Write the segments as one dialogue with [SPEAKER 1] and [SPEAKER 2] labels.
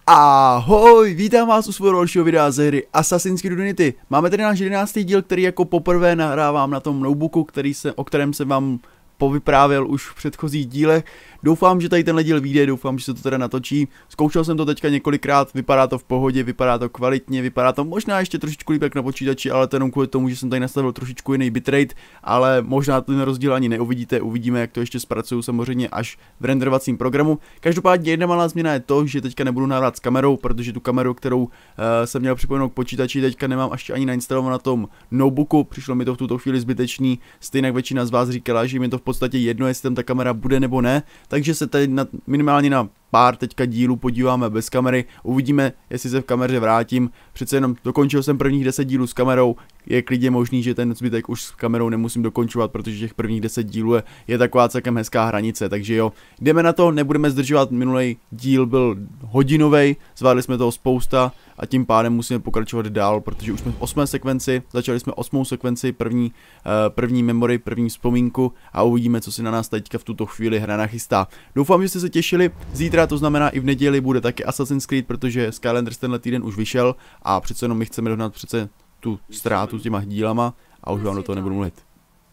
[SPEAKER 1] Ahoj, vítám vás u svého dalšího videa ze hry Assassin's Creed Unity. Máme tady náš 11. díl, který jako poprvé nahrávám na tom notebooku, o kterém jsem vám povyprávěl už v předchozích dílech. Doufám, že tady tenhle díl vyjde, doufám, že se to teda natočí. Zkoušel jsem to teďka několikrát, vypadá to v pohodě, vypadá to kvalitně, vypadá to možná ještě trošičku líp jak na počítači, ale to jenom kvůli tomu, že jsem tady nastavil trošičku jiný bitrate, ale možná ten rozdíl ani neuvidíte, uvidíme, jak to ještě zpracuju samozřejmě až v renderovacím programu. Každopádně jedna malá změna je to, že teďka nebudu nahrávat s kamerou, protože tu kameru, kterou jsem měl připojenou k počítači, teďka nemám ještě ani nainstalovanou na tom notebooku, přišlo mi to v tuto chvíli zbytečný, stejně jak většina z vás říkala, že mi to v podstatě jedno, jestli tam ta kamera bude nebo ne, takže se tady minimálně na pár teďka dílů podíváme bez kamery, uvidíme, jestli se v kameře vrátím, přece jenom dokončil jsem prvních 10 dílů s kamerou, je klidně možný, že ten zbytek už s kamerou nemusím dokončovat, protože těch prvních 10 dílů je taková celkem hezká hranice, takže jo, jdeme na to, nebudeme zdržovat, minulý díl byl hodinovej, zvládli jsme toho spousta a tím pádem musíme pokračovat dál, protože už jsme v 8. sekvenci, začali jsme 8. sekvenci, první memory, první vzpomínku a uvidíme, co si na nás teďka v tuto chvíli hra nachystá. Doufám, že jste se těšili, zítra, to znamená i v neděli, bude taky Assassin's Creed, protože Skylanders tenhle týden už vyšel a přece jenom my chceme dohnat přece tu ztrátu s těma dílama a už vám do toho nebudu mluvit.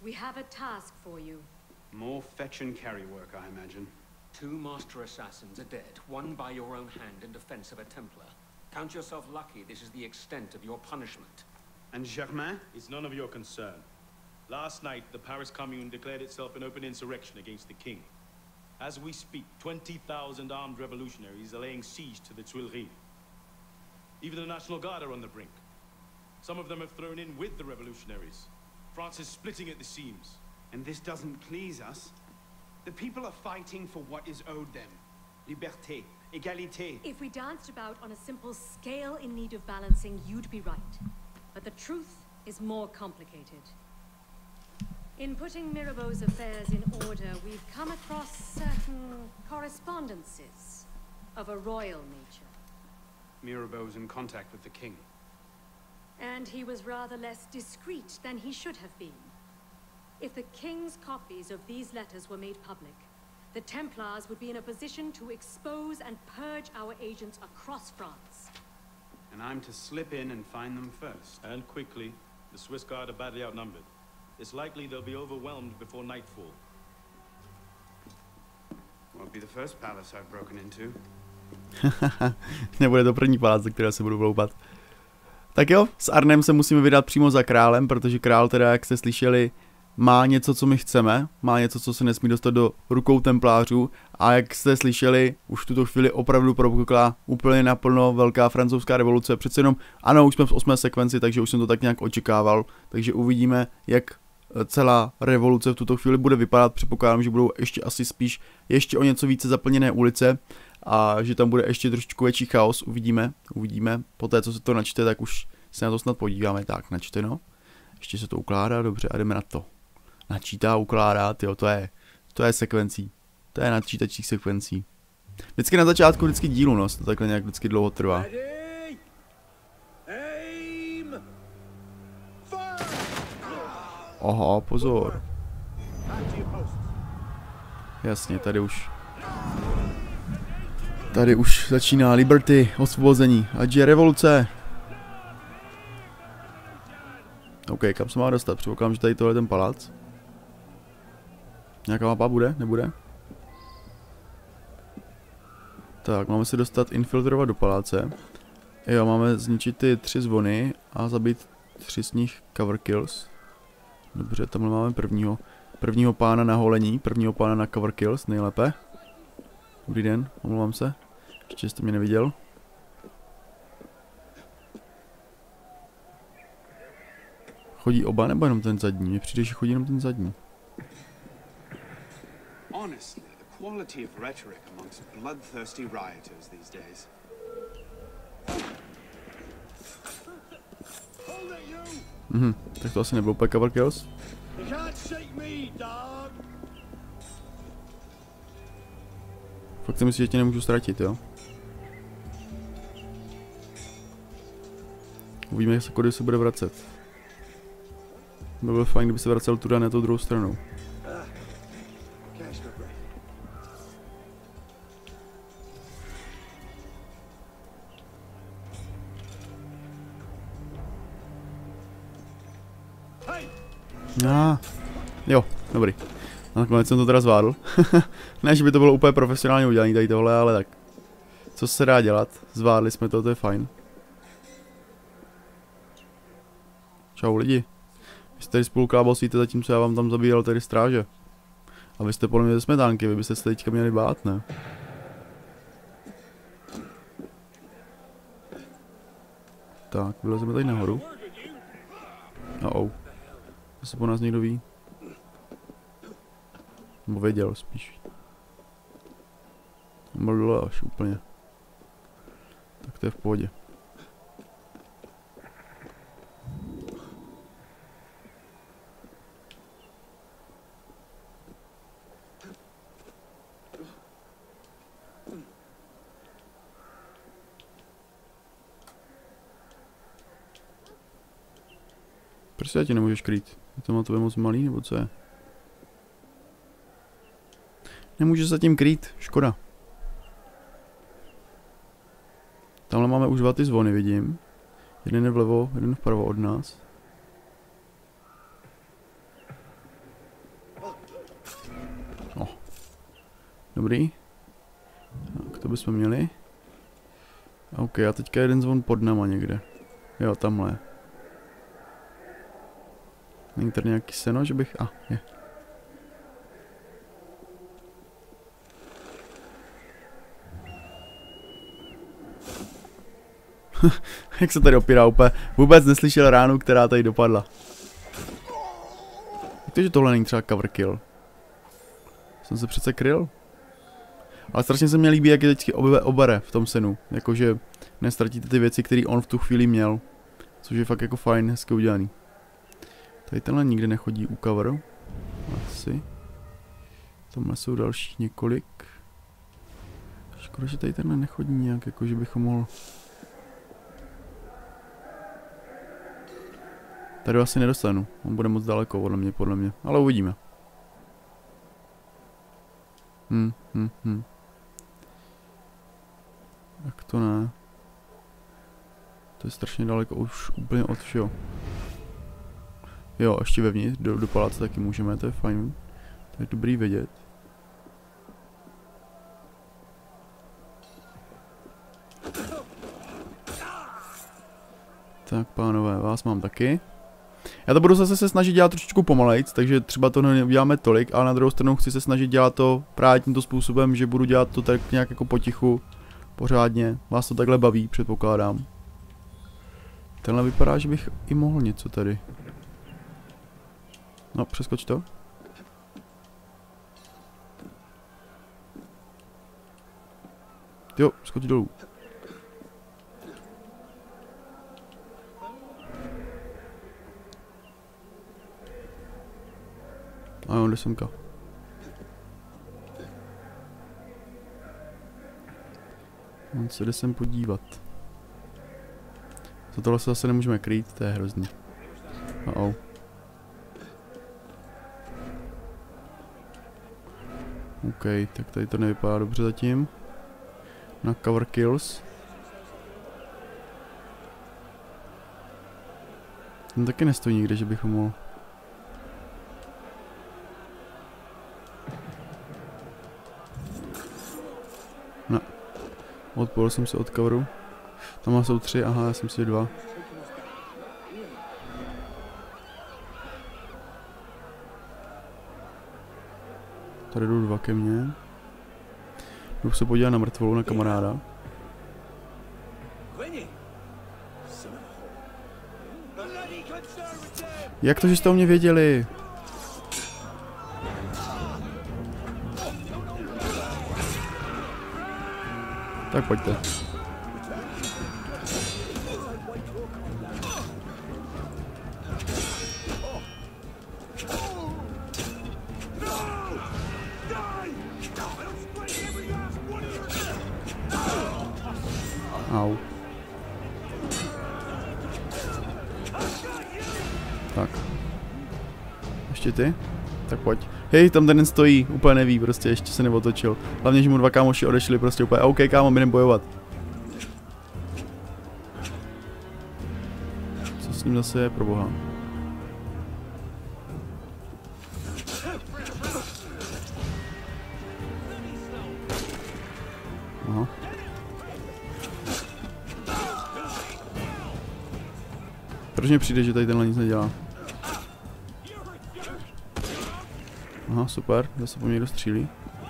[SPEAKER 2] More fetch and carry work, I imagine.
[SPEAKER 3] 2 master assassins are dead, one by your own hand in defense of a Templar. Count yourself lucky this is the extent of your punishment.
[SPEAKER 2] And Germain?
[SPEAKER 4] It's none of your concern. Last night, the Paris Commune declared itself an open insurrection against the king. As we speak, 20,000 armed revolutionaries are laying siege to the Tuileries. Even the National Guard are on the brink. Some of them have thrown in with the revolutionaries. France is splitting at the seams.
[SPEAKER 2] And this doesn't please us. The people are fighting for what is owed them. Liberté, égalité.
[SPEAKER 5] If we danced about on a simple scale in need of balancing, you'd be right. But the truth is more complicated. In putting Mirabeau's affairs in order, we've come across certain correspondences of a royal nature.
[SPEAKER 2] Mirabeau's in contact with the king.
[SPEAKER 5] And he was rather less discreet than he should have been. If the king's copies of these letters were made public, the Templars would be in a position to expose and purge our agents across France.
[SPEAKER 2] And I'm to slip in and find them first.
[SPEAKER 4] And quickly, the Swiss Guard are badly outnumbered. It's likely they'll be overwhelmed before nightfall.
[SPEAKER 2] Won't be the first palace I've broken into.
[SPEAKER 1] Nebude to první palác, ze které se budu vloupat. Tak jo, s Arnem se musíme vydat přímo za králem, protože král teda, jak jste slyšeli, má něco, co my chceme, má něco, co se nesmí dostat do rukou templářů a jak jste slyšeli, už v tuto chvíli opravdu propukla úplně naplno velká francouzská revoluce, přece jenom, ano, už jsme v 8. sekvenci, takže už jsem to tak nějak očekával, takže uvidíme, jak celá revoluce v tuto chvíli bude vypadat, předpokládám, že budou ještě asi spíš ještě o něco více zaplněné ulice a že tam bude ještě trošičku větší chaos, uvidíme, poté co se to načte, tak už se na to snad podíváme, tak načteno, ještě se to ukládá, dobře a jdeme na to. Načítá, ukládá, tyjo, to je sekvencí. To je načítačích sekvencí. Vždycky na začátku dílu, no, to takhle nějak vždycky dlouho trvá. Oho, pozor. Jasně, tady už začíná Liberty, osvobození, ať je revoluce. OK, kam se má dostat? Předpokládám, že tady tohle je ten palác. Nějaká mapa bude? Nebude? Tak, máme se dostat, infiltrovat do paláce. Jo, máme zničit ty 3 zvony a zabít 3 z nich cover kills. Dobře, tamhle máme prvního pána na holení, prvního pána na cover kills, nejlépe. Dobrý den, omlouvám se. Ještě jste mě neviděl. Chodí oba nebo jenom ten zadní? Mně přijde, že chodí jenom ten zadní.
[SPEAKER 2] Honestly, the quality of rhetoric amongst bloodthirsty rioters these days.
[SPEAKER 1] Tak to asi nebylo úplně cover kills. Fakt si myslím, že tě nemůžu ztratit, jo? Uvidíme, jak se kudy se bude vracet. By bylo fajn, kdyby se vracel tudy a ne tou druhou stranou. Jo, dobrý. Nakonec jsem to teda zvládl. Ne, že by to bylo úplně profesionálně udělané tady tohle, ale tak. Co se dá dělat? Zvládli jsme to, to je fajn. Čau lidi. Vy jste tady spolu klábosíte, zatímco já vám tam zabíjel tady stráže. A vy jste podle mě ze smetánky, vy byste se teďka měli bát, ne? Tak, vylezeme tady nahoru. Zase po nás někdo ví. Nebo věděl spíš. Byl dole až úplně. Tak to je v pohodě. Proč se ti nemůžeš krýt? Je to na tobě moc malý, nebo co je? Nemůžeš se tím krýt, škoda. Tamhle máme už 2 ty zvony, vidím. Jeden je vlevo, jeden vpravo od nás. Dobrý. Tak to bychom měli. OK, a teďka jeden zvon pod náma někde. Jo, tamhle. Není tady nějaký seno, že bych... je. Jak se tady opírá úplně. Vůbec neslyšel ránu, která tady dopadla. Jak to, že tohle není třeba cover kill? Jsem se přece kryl? Ale strašně se mi líbí, jak je vždycky obere v tom senu. Jakože nestratíte ty věci, které on v tu chvíli měl. Což je fakt jako fajn, hezky udělaný. Tady tenhle nikdy nechodí u coveru. Asi. Tamhle jsou další několik. Škoda, že tady tenhle nechodí nějak, jakože bychom mohl... Tady asi nedostanu. On bude moc daleko podle mě. Ale uvidíme. Tak to ne. To je strašně daleko už úplně od všeho. Jo, ještě vevnitř, do paláce taky můžeme, to je fajn. To je dobrý vědět. Tak pánové, vás mám taky. Já to budu zase se snažit dělat trošičku pomalejc, takže třeba to neuděláme tolik, ale na druhou stranu chci se snažit dělat to právě tímto způsobem, že budu dělat to tak nějak jako potichu, pořádně. Vás to takhle baví, předpokládám. Tenhle vypadá, že bych i mohl něco tady. No, přeskoč to. Jo, skoč dolů. A jo, jde semka. On se jde sem podívat. Za tohle se zase nemůžeme krýt, to je hrozný. OK, tak tady to nevypadá dobře zatím. Na cover kills. Ten taky nestojí nikde, že bychom mohl. Ne. Odpojil jsem se od coveru. Tam jsou 3, aha, já jsem si 2. Tady jdou 2 ke mně. Jdu se podívat na mrtvolu, na kamaráda. Jak to, že jste o mě věděli? Tak pojďte. Au. Tak. Ještě ty? Tak pojď. Hej, tam ten stojí, úplně neví, prostě ještě se neotočil. Hlavně, že mu 2 kámoši odešli, prostě úplně OK, kámo, jdem bojovat. Co s ním zase je, proboha? Proč mi přijde, že tady tenhle nic nedělá? Aha, super, zase po mě někdo střílí.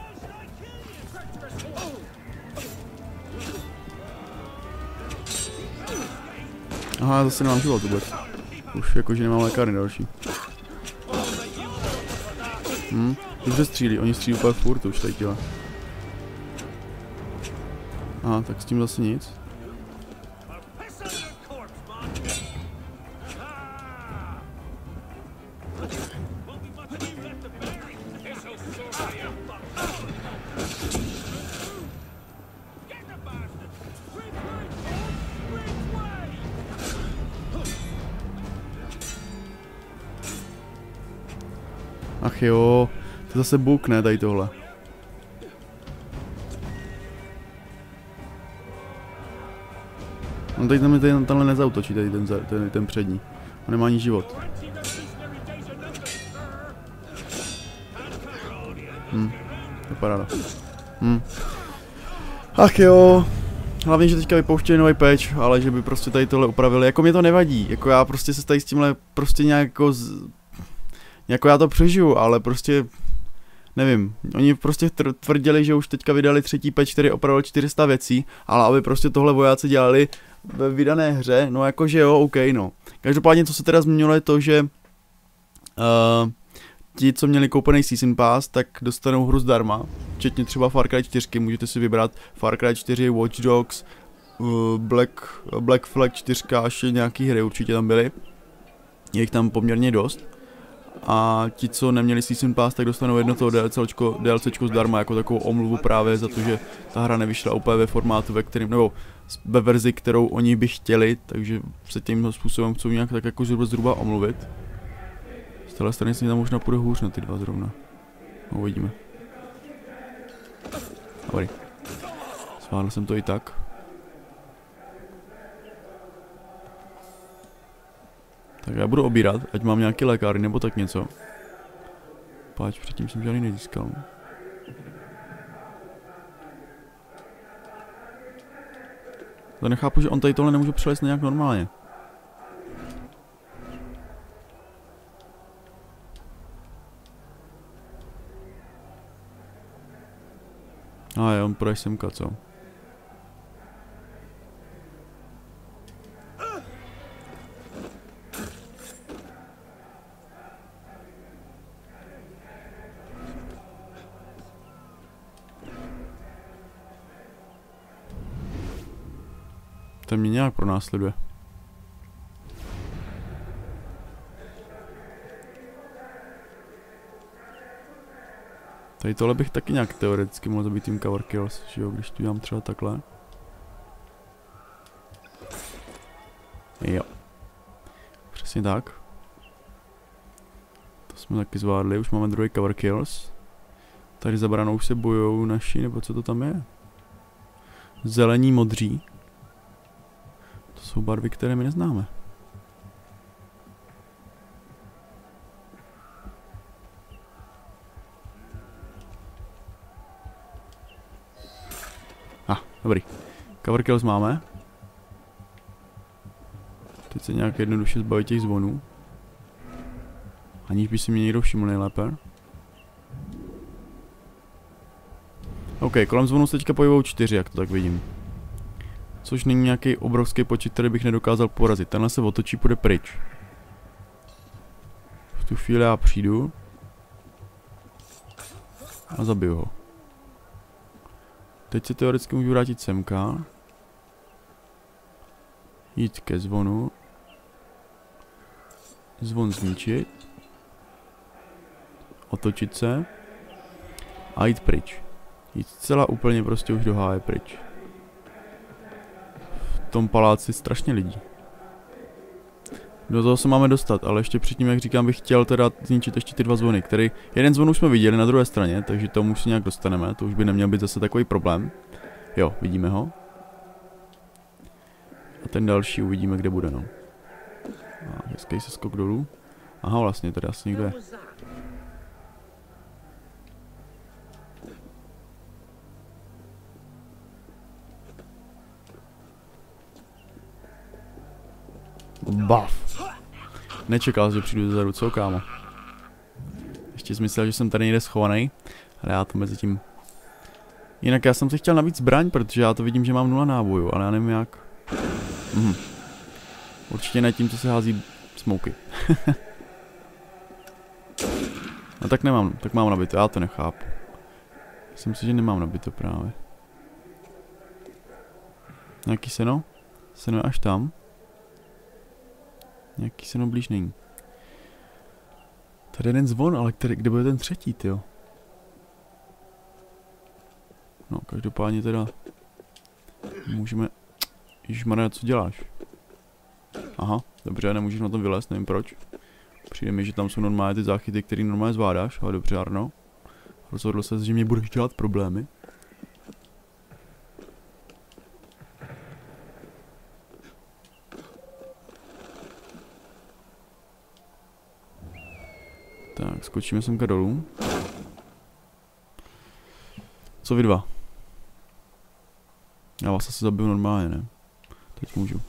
[SPEAKER 1] Aha, já zase nemám život vůbec. Už jakože nemám lékárny další. Dobře střílí, oni střílí úplně furt už tady těla. Aha, tak s tím zase nic. Ach jo, to zase buk, ne, tady tohle. On tady tenhle nezautočí, tady ten přední. On nemá ani život. To je paráda. Ach jo. Hlavně, že teďka vypouštěli nový patch, ale že by prostě tady tohle upravili. Jako mě to nevadí, jako já prostě se tady s tímhle prostě nějak jako já to přežiju, ale prostě nevím, oni prostě tvrdili, že už teďka vydali třetí patch, který opravil 400 věcí, ale aby prostě tohle vojáci dělali ve vydané hře, no jakože jo, OK, no. Každopádně, co se teda změnilo, je to, že ti, co měli koupený Season Pass, tak dostanou hru zdarma, včetně třeba Far Cry 4, můžete si vybrat Far Cry 4, Watch Dogs, Black Flag 4 a ještě nějaký hry určitě tam byly. Je jich tam poměrně dost. A ti, co neměli Season Pass, tak dostanou jedno toho DLCčko zdarma, jako takovou omluvu právě za to, že ta hra nevyšla úplně ve formátu, ve kterým, nebo ve verzi, kterou oni by chtěli, takže se tím způsobem chcou nějak tak jako zhruba omluvit. Z téhle strany se tam možná půjde hůř na ty dva zrovna. No, uvidíme. Dobrý. Zvládl jsem to i tak. Tak já budu obírat, ať mám nějaký lékárny nebo tak něco. Páč, předtím jsem žádný nezískal. To nechápu, že on tady tohle nemůže přelést nějak normálně. A jo, on půjde semka, co? Ten mě nějak pronásleduje. Tady tohle bych taky nějak teoreticky mohl zabít tím cover kills, že jo, když tu dělám třeba takhle. Jo. Přesně tak. To jsme taky zvládli, už máme druhý cover kills. Tady za branou se bojujou naši, nebo co to tam je? Zelení, modří. To jsou barvy, které my neznáme. Dobrý. Cover kills máme. Teď se nějak jednoduše zbavit těch zvonů. Aniž by si mě někdo všiml nejlépe. OK, kolem zvonu se teďka pohybujou 4, jak to tak vidím. Což není nějaký obrovský počet, který bych nedokázal porazit. Tenhle se otočí, půjde pryč. V tu chvíli já přijdu. A zabiju ho. Teď se teoreticky můžu vrátit semka. Jít ke zvonu. Zvon zničit. Otočit se. A jít pryč. Jít zcela úplně prostě už do háje pryč. V tom paláci strašně lidí. Do toho se máme dostat, ale ještě předtím, jak říkám, bych chtěl teda zničit ještě ty dva zvony, který jeden zvon už jsme viděli na druhé straně, takže tomu už se nějak dostaneme, to už by neměl být zase takový problém. Jo, vidíme ho. A ten další uvidíme, kde bude, no. A hezký se skok dolů. Aha, vlastně, tady asi někdo je. Buff. Nečekal, že přijdu zezadu, co kámo? Ještě jsem myslel, že jsem tady někde schovaný, ale já to mezi tím... Jinak já jsem si chtěl navíc zbraň, protože já to vidím, že mám 0 nábojů, ale já nevím jak... Určitě ne tím, co se hází smouky. No tak nemám, tak mám nabito, já to nechápu. Myslím si, že nemám nabito právě. Nějaký seno? Seno je až tam. Nějaký seno blíž není. Tady je jeden zvon, ale kde bude ten třetí, tyjo? No, každopádně teda... Můžeme... Ježišmarja, co děláš? Aha, dobře, nemůžeš na tom vylézt, nevím proč. Přijde mi, že tam jsou normálně ty záchyty, které normálně zvládáš, ale dobře, Arno. Rozhodl se, že mě budeš dělat problémy. Tak, skočíme semka dolů. Co vy dva? Já vás asi zabiju normálně, ne? Teď můžu.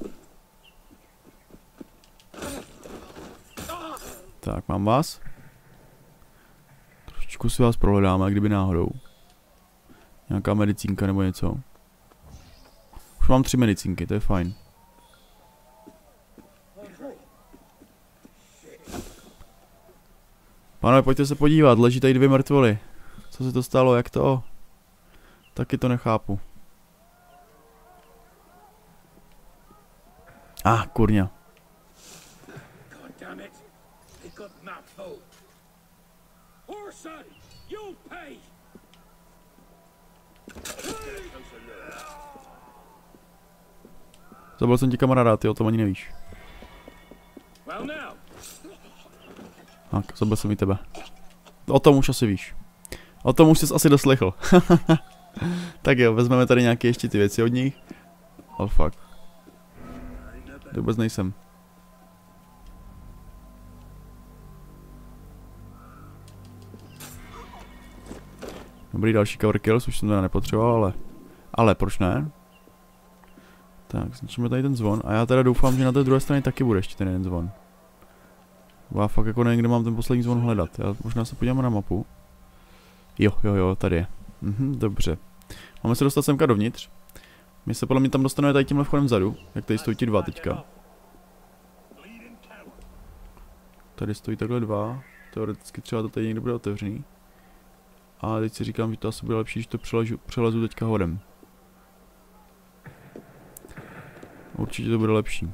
[SPEAKER 1] Tak, mám vás. Trošičku si vás prohledáme, kdyby náhodou. Nějaká medicínka nebo něco. Už mám 3 medicínky, to je fajn. Pánové, pojďte se podívat, leží tady 2 mrtvoly. Co se to stalo, jak to? Taky to nechápu. Kurňa. Zabil jsem ti kamaráda, ty o tom ani nevíš. Tak, zabil jsem i tebe. O tom už asi víš. O tom už jsi asi doslechl. Tak jo, vezmeme tady nějaké ještě ty věci od nich. Ale fuck. Vůbec nejsem. Dobrý, další cover kills, už jsem teda nepotřeboval, ale proč ne? Tak, zničíme tady ten zvon a já teda doufám, že na té druhé straně taky bude ještě ten jeden zvon. Já fakt jako nevím, kde mám ten poslední zvon hledat. Já možná se podívám na mapu. Jo, tady je. Dobře. Máme se dostat semka dovnitř. My se podle mě tam dostaneme tady tímhle vchodem vzadu, jak tady stojí ti 2 teďka. Tady stojí takhle 2. Teoreticky třeba to tady někdo bude otevřený. A teď si říkám, že to asi bude lepší, když to přelezu teďka hodem. Určitě to bude lepší.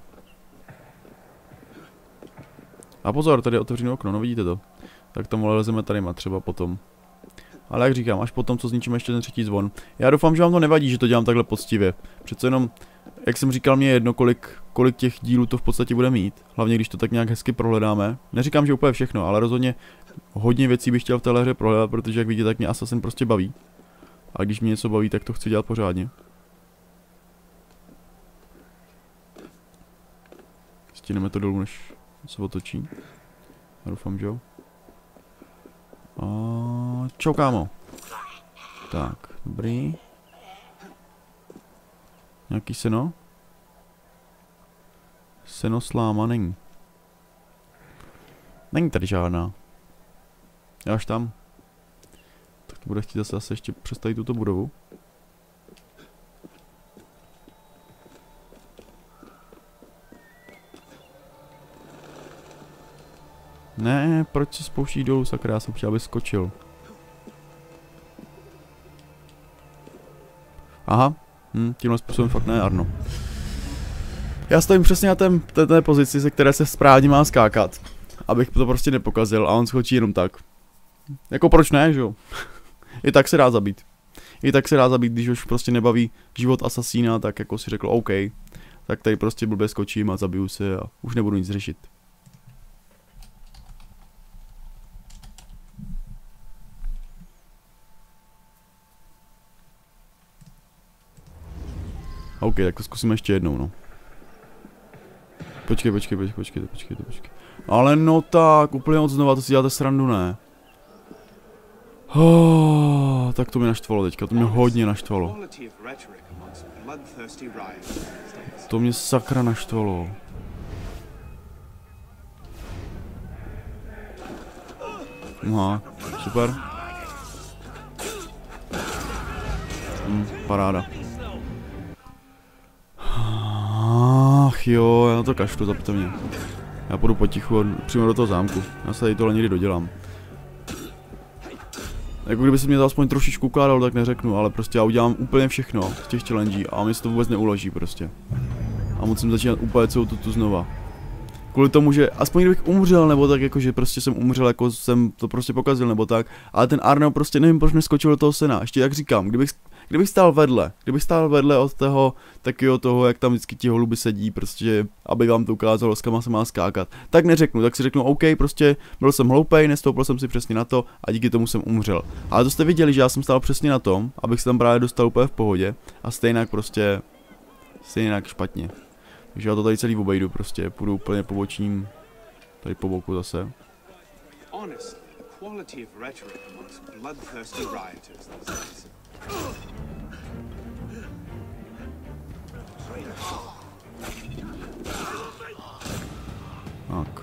[SPEAKER 1] A pozor, tady je otevřené okno, no vidíte to. Tak tam lezeme tady třeba potom. Ale jak říkám, až potom, co zničíme ještě ten třetí zvon. Já doufám, že vám to nevadí, že to dělám takhle poctivě. Přece jenom, jak jsem říkal, mě je jedno, kolik těch dílů to v podstatě bude mít. Hlavně, když to tak nějak hezky prohledáme. Neříkám, že úplně všechno, ale rozhodně hodně věcí bych chtěl v téhle hře prohledat, protože jak vidíte, tak mě Assassin prostě baví. A když mě něco baví, tak to chci dělat pořádně. Stíneme to dolů, než se otočí. Já doufám, že jo. Čau, kámo. Tak, dobrý. Nějaký seno? Seno sláma není. Není tady žádná. Já až tam. Tak to bude chtít zase ještě přestavit tuto budovu. Ne, proč se spouští dolů, sakra, já jsem chtěl, aby skočil. Aha, tímhle způsobem fakt ne, Arno. Já stojím přesně na té pozici, ze které se správně má skákat. Abych to prostě nepokazil a on skočí jenom tak. Jako proč ne, že jo? I tak se dá zabít. Když už prostě nebaví život asasína, tak jako si řekl OK. Tak tady prostě blbě skočím a zabiju se a už nebudu nic řešit. OK, tak to zkusíme ještě jednou, no. Počkej. Ale no tak, úplně od znova, to si děláte srandu, ne? Tak to mě naštvalo teďka, to mě hodně naštvalo. To mě sakra naštvalo. Aha, super. Paráda. Ach jo, já to kašlu, zapte mě. Já půjdu potichu přímo do toho zámku. Já se tady tohle někdy dodělám. Jako kdyby se mě to aspoň trošičku ukládalo, tak neřeknu, ale prostě já udělám úplně všechno z těch challenge a mi se to vůbec neuloží prostě. A musím začínat úplně celou tu znova. Kvůli tomu, že aspoň kdybych umřel, nebo tak jako, že prostě jsem umřel, jako jsem to prostě pokazil, nebo tak, ale ten Arno prostě nevím, proč neskočil do toho sena, ještě jak říkám, kdybych stál vedle od toho, takyho toho, jak tam vždycky ti holuby sedí, prostě, aby vám to ukázalo, s kama se má skákat, tak neřeknu, tak si řeknu, OK, prostě, byl jsem hloupej, nestoupil jsem si přesně na to a díky tomu jsem umřel. Ale to jste viděli, že já jsem stál přesně na tom, abych se tam právě dostal úplně v pohodě a stejně špatně. Takže já to tady celý obejdu, prostě půjdu úplně po bočním, tady po boku zase.
[SPEAKER 2] Honestly, the quality of rhetoric amongst bloodthirsty rioters these days.
[SPEAKER 1] Tak.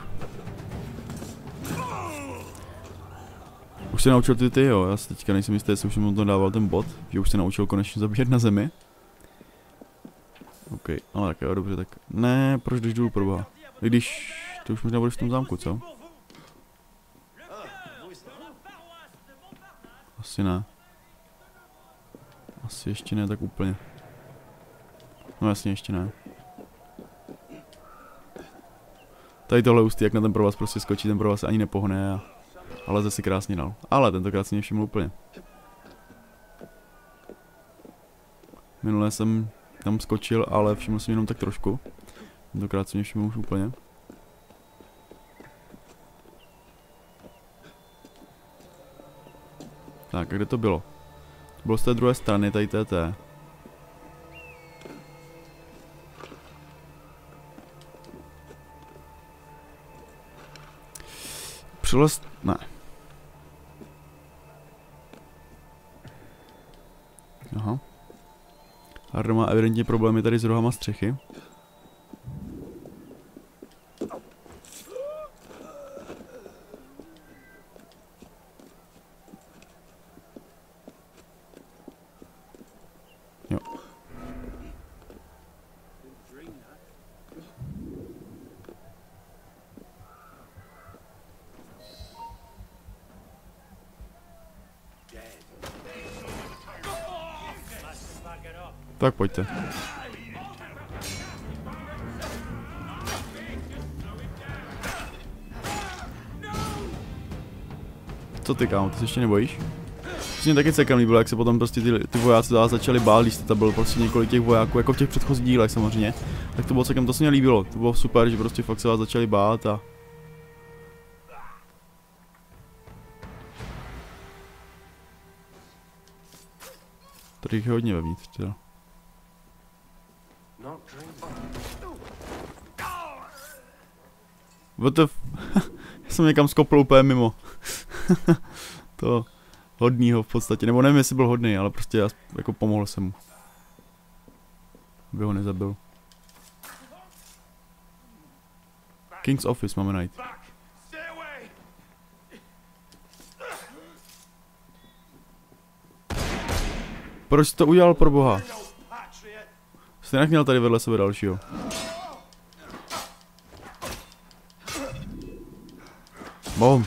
[SPEAKER 1] Už se naučil ty jo, já se teďka nejsem jistý, jestli už mu to dával ten bot, že už se naučil konečně zabíjet na zemi. OK, ale tak jo, dobře, tak ne, proč jdeš dolů, proboha? I když, ty už možná budeš v tom zámku, co? Asi ne. Asi ještě ne, tak úplně. No jasně, ještě ne. Tady tohle ústý, jak na ten provaz prostě skočí, ten provaz se ani nepohne a leze si krásně dal. Ale tentokrát si mě všiml úplně. Minule jsem tam skočil, ale všiml jsem jenom tak trošku. Tentokrát si mě všiml už úplně. Tak, a kde to bylo? To bylo z té druhé strany, tady té. Přilez... ne. Aha. Arno má evidentně problémy tady s rohama střechy. Jo. Tak pojďte. Co ty, kámo, ty se ještě nebojíš? Mě taky celkem líbilo, jak se potom prostě ty vojáci začali bát, když tam bylo prostě několik těch vojáků, jako v těch předchozích dílech samozřejmě. Tak to bylo celkem, to se mě líbilo, to bylo super, že prostě fakt se vás začali bát a... Tady jich je hodně vevnitř, teda. Já jsem někam skopl úplně mimo. To hodnýho v podstatě, nebo nevím, jestli byl hodný, ale prostě já jako pomohl jsem mu. Aby ho nezabil. King's Office máme najít. Proč jsi to udělal, pro boha? Jsi nechměl tady vedle sebe dalšího. Bom.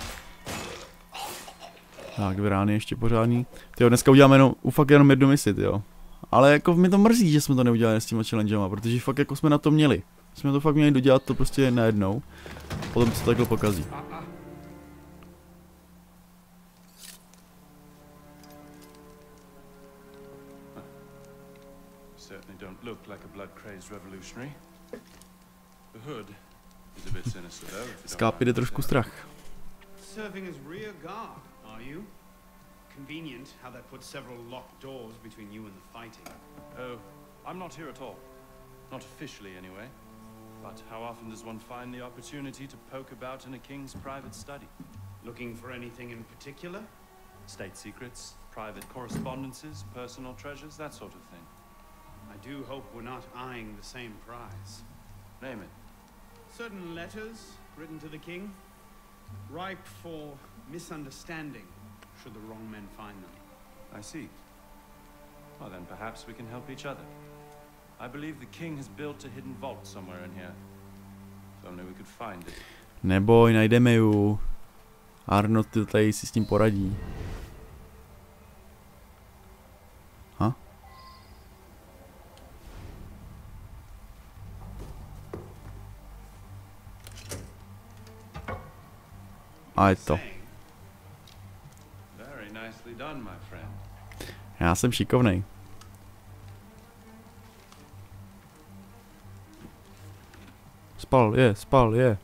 [SPEAKER 1] Tak, 2 rány ještě pořádný. Tyjo, dneska uděláme fakt jenom jednu misi, jo. Ale jako mi to mrzí, že jsme to neudělali s těma challengema, protože fakt jako jsme na to měli. Jsme to fakt měli dodělat to prostě najednou. Potom se to takhle pokazí.
[SPEAKER 4] Certainly don't look like a blood-crazed revolutionary. The hood is a bit sinister though.
[SPEAKER 1] Skápy jde trošku strach.
[SPEAKER 2] Serving as rear guard, are you? Convenient how that puts several locked doors between you and the fighting.
[SPEAKER 4] Oh, I'm not here at all. Not officially anyway. But how often does one find the opportunity to poke about in a king's private study?
[SPEAKER 2] Looking for anything in particular?
[SPEAKER 4] State secrets, private correspondences, personal treasures, that sort of thing.
[SPEAKER 2] I do hope we're not eyeing the same prize.
[SPEAKER 4] Name it.
[SPEAKER 2] Certain letters written to the king? Ripe for misunderstanding, should the wrong men find them.
[SPEAKER 6] I see. Well, then perhaps we can help each other. I believe the king has built a hidden vault somewhere in here. If only we could find it.
[SPEAKER 1] Neboj, najdeme ju. Arnold tady si s tím poradí. Ha? A je to.
[SPEAKER 6] Very nicely done, my friend.
[SPEAKER 1] Já jsem šikovnej. Spal je.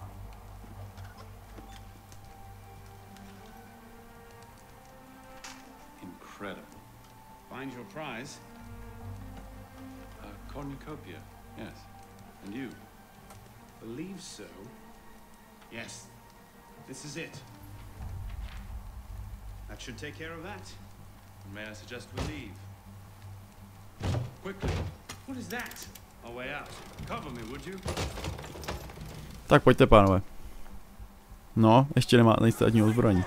[SPEAKER 6] Incredible.
[SPEAKER 2] Find your prize.
[SPEAKER 6] Cornucopia, yes. And you?
[SPEAKER 2] Believe so. Yes. This is it. That should take care of that.
[SPEAKER 6] May I suggest we leave? Quickly.
[SPEAKER 2] What is that?
[SPEAKER 6] Our way out. Cover me, would you?
[SPEAKER 1] Tak pojďte, pánové. No, ještě nejste ani ozbrojení.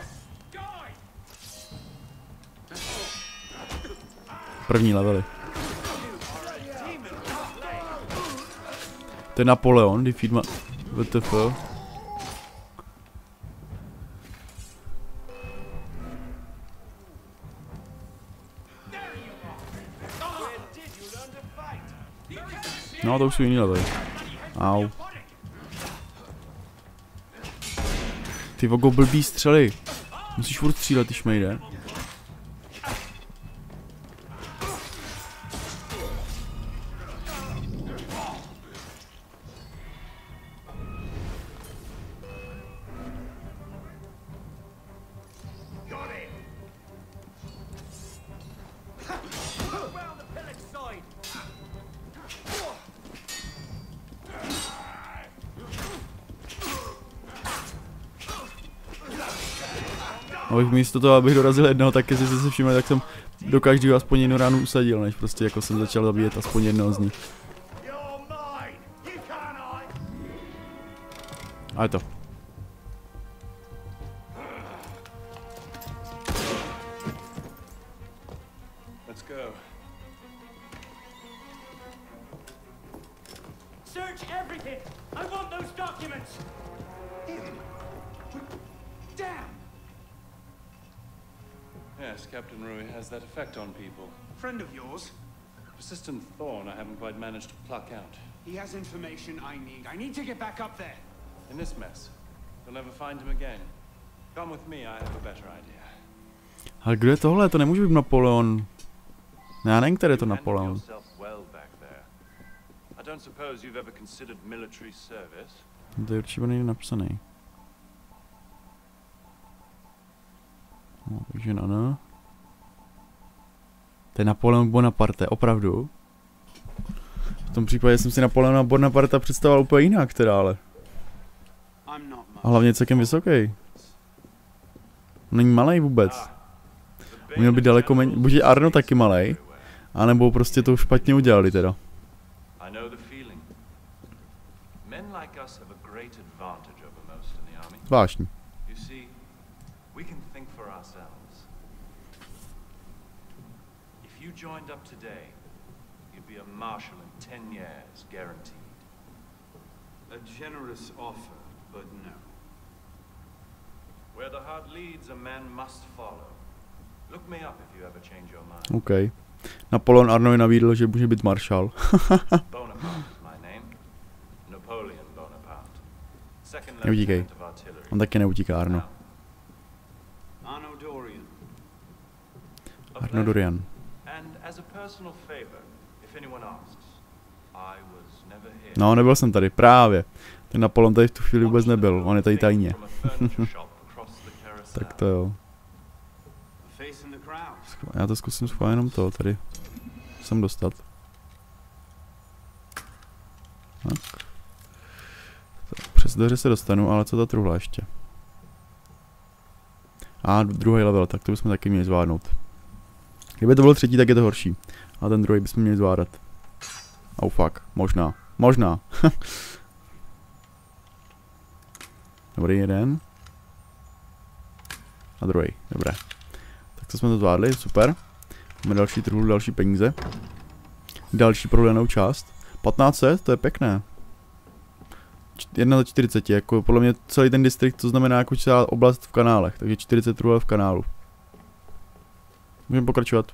[SPEAKER 1] První levely. To je Napoleon, defeat ma... WTF. No, to už jsou jiný levely. Au. Ty vogo, blbý střely. Musíš furt střílet, když jde. Abych místo toho, abych dorazil jednoho, tak jestli jste si všimli, tak jsem do každého aspoň jednu ránu usadil, než prostě jako jsem začal zabíjet aspoň jednoho z nich. A je to.
[SPEAKER 6] Let's go.
[SPEAKER 7] Search everything! I want those documents!
[SPEAKER 2] Damn!
[SPEAKER 6] Yes, Captain Rui has that effect on people.
[SPEAKER 2] Friend of yours?
[SPEAKER 6] Persistent thorn I haven't quite managed to pluck out.
[SPEAKER 2] He has information I need. I need to get back up there.
[SPEAKER 6] In this mess, you'll never find him again. Come with me, I have a better idea.
[SPEAKER 1] Ale kdo je tohle? To nemůže být Napoleon. Já nevím, který je to Napoleon. To je určitě nejde napsaný. No, takže ano. To je Napoleon Bonaparte, opravdu? V tom případě jsem si Napoleona Bonaparte představoval úplně jinak teda, ale. A hlavně celkem vysoký. Není malej vůbec. Měl být daleko méně, buď je Arno taky malej, anebo prostě to špatně udělali teda. Zvláštní.
[SPEAKER 6] Joined up today, you'd be a marshal in 10 years, guaranteed.
[SPEAKER 2] A generous offer, but no.
[SPEAKER 6] Where the heart leads, a man must follow. Look me up if you ever change your mind.
[SPEAKER 1] OK. Napoleon Arnovi nabídl, že může být maršál.
[SPEAKER 6] Bonaparte is my name. Napoleon Bonaparte. Second
[SPEAKER 1] Neutíkej.
[SPEAKER 6] lieutenant of artillery.
[SPEAKER 1] On taky neutíká, Arno.
[SPEAKER 2] Arno Dorian.
[SPEAKER 1] Arno Dorian. No, nebyl jsem tady, právě. Ten Napoleon tady v tu chvíli vůbec nebyl, on je tady tajně. Tak to jo. Já to zkusím schválně jenom to, tady sem dostat. Tak. Přes dveře se dostanu, ale co ta truhla ještě? A druhý level, tak to bychom taky měli zvládnout. Kdyby to byl třetí, tak je to horší. A ten druhý bychom měli zvládat. Oh fuck, možná. Dobrý, jeden. Na druhý, dobré. Tak to jsme to zvládli, super. Máme další truhlu, další peníze. Další prodanou část. 1500, to je pěkné. 1 za 40, jako podle mě celý ten distrikt, to znamená jako celá oblast v kanálech, takže 40 truhlel v kanálu. Můžeme pokračovat.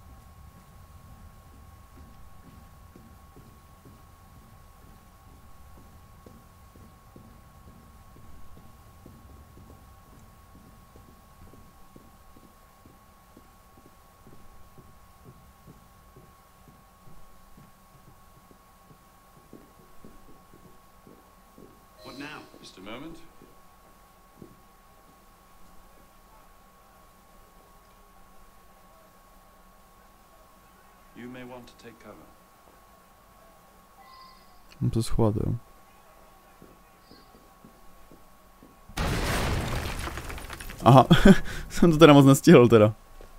[SPEAKER 2] What now?
[SPEAKER 6] Just a moment. You may want to take cover.
[SPEAKER 1] Mám se schovat, jo. Aha, jsem to teda moc nestihl teda.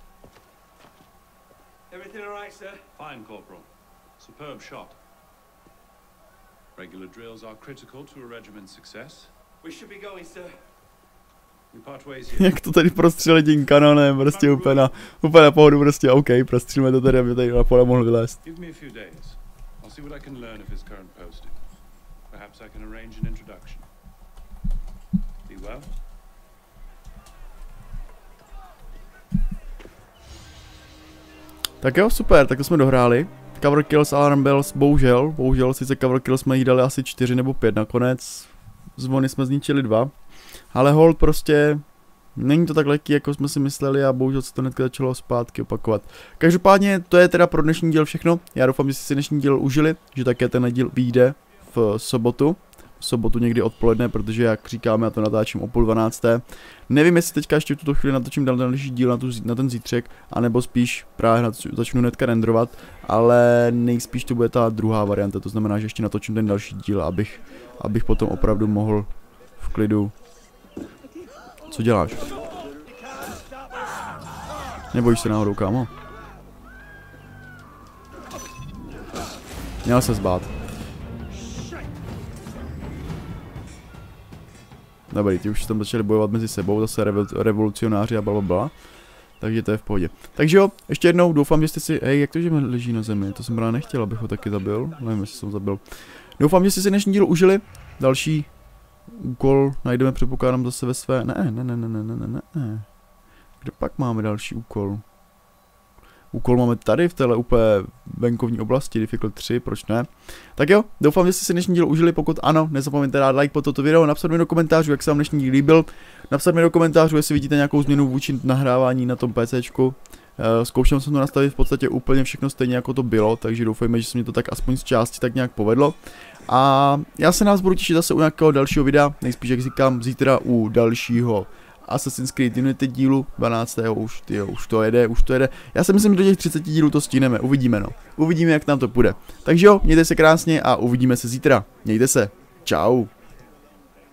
[SPEAKER 7] Everything all right, sir?
[SPEAKER 6] Fine, Corporal. Superb shot. Regular drills are critical to a regiment's success.
[SPEAKER 7] We should be going, sir.
[SPEAKER 6] We part ways here.
[SPEAKER 1] Jak to tady prostřeli tím kanonem, prostě úplně na pohodu, prostě OK, prostřelíme to tady, aby tady na pole mohl vylézt.
[SPEAKER 6] Give me a few days. I'll see what I can learn of his current posting. Perhaps I can arrange an introduction. Be well.
[SPEAKER 1] Tak jo, super, tak to jsme dohráli. Cover kills, alarm bells, bohužel, sice cover kills jsme jí dali asi 4 nebo 5 nakonec. Zvony jsme zničili 2. Ale hold prostě není to tak lehký, jako jsme si mysleli a bohužel se to hnedka začalo zpátky opakovat. Každopádně to je teda pro dnešní díl všechno. Já doufám, že jste si dnešní díl užili, že také ten díl vyjde v sobotu. V sobotu někdy odpoledne, protože jak říkáme, já to natáčím o 11:30. Nevím, jestli teďka ještě v tuto chvíli natočím další díl na ten zítřek, anebo spíš právě začnu hnedka renderovat, ale nejspíš to bude ta druhá varianta, to znamená, že ještě natočím ten další díl, abych potom opravdu mohl v klidu. Co děláš? Nebojíš se náhodou, kámo? Měl se zbát. Dobrý, ti už tam začali bojovat mezi sebou, zase revolucionáři a blablabla. Takže to je v pohodě. Takže jo, ještě jednou doufám, že jste si... Hej, jak to, že leží na zemi? To jsem právě nechtěl, abych ho taky zabil. Nevím, jestli jsem zabil. Doufám, že jste si dnešní díl užili. Další úkol najdeme, předpokládám, zase ve své... Ne. Kde pak máme další úkol? Úkol máme tady v téhle úplně venkovní oblasti, Difficult 3, proč ne? Tak jo, doufám, že jste si dnešní díl užili, pokud ano, nezapomeňte dát like pod toto video, napsat mi do komentářů, jak se vám dnešní díl líbil, napsat mi do komentářů, jestli vidíte nějakou změnu vůči nahrávání na tom PCčku. Zkoušel jsem to nastavit v podstatě úplně všechno stejně, jako to bylo, takže doufejme, že se mi to tak aspoň z části tak nějak povedlo. A já se nás budu těšit zase u nějakého dalšího videa, nejspíš, jak říkám, zítra u dalšího Assassin's Creed Unity dílu 12. Už to jede. Já si myslím, že do těch 30 dílů to stíneme, uvidíme no. Uvidíme, jak nám to půjde. Takže jo, mějte se krásně a uvidíme se zítra. Mějte se. Čau.